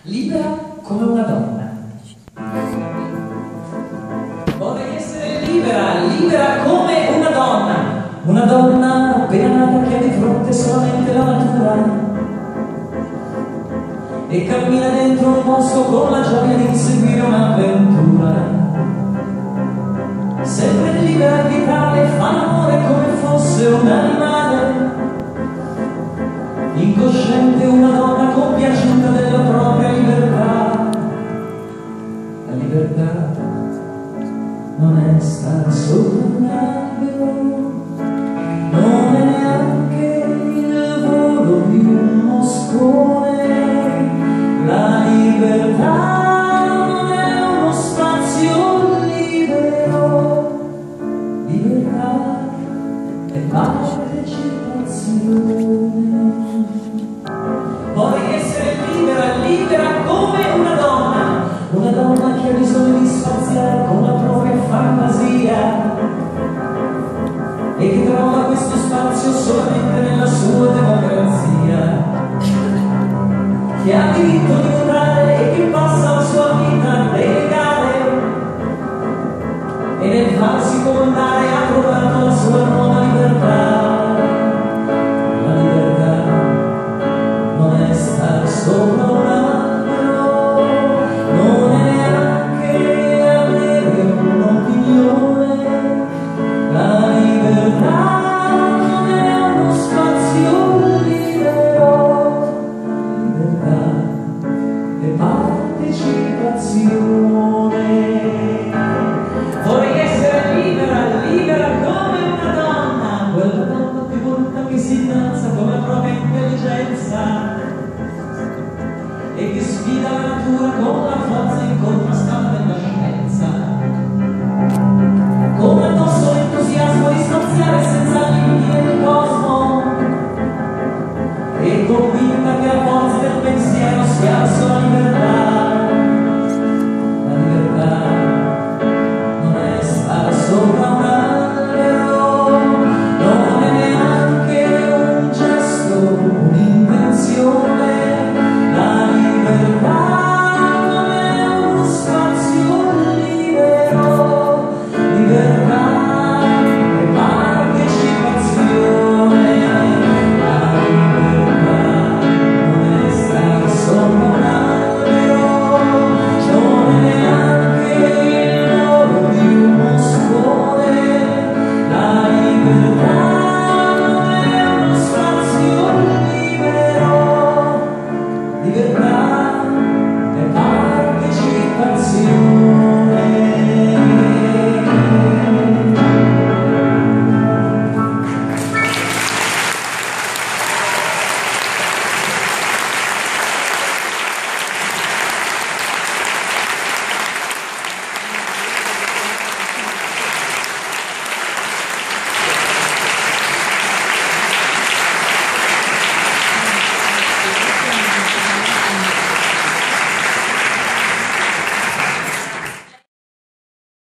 libera come una donna. Vorrei essere libera, libera come una donna appena nata che ha di fronte solamente la natura e cammina dentro un bosco con la gioia di inseguire un'avventura. Sempre libera e vitale, fa l'amore come fosse un animale, incosciente una donna compiaciuta della propria libertà. La libertà non è stare sopra un albero, non è neanche il volo di un moscone. La libertà non è uno spazio libero, libertà è partecipazione. Vorrei essere libera, libera come una donna che ha bisogno di spaziare con la propria fantasia e che trova questo spazio solamente nella sua democrazia, che ha diritto di votare e che passa la sua vita legale e nel farsi comandare